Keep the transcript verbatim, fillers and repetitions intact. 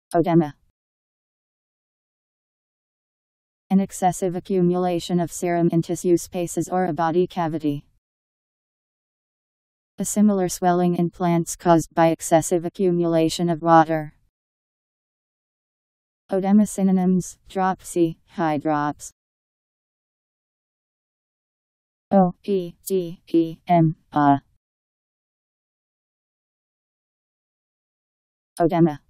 Oedema. An excessive accumulation of serum in tissue spaces or a body cavity. A similar swelling in plants caused by excessive accumulation of water. Oedema synonyms: dropsy, hydrops. O E D E M A. Oedema.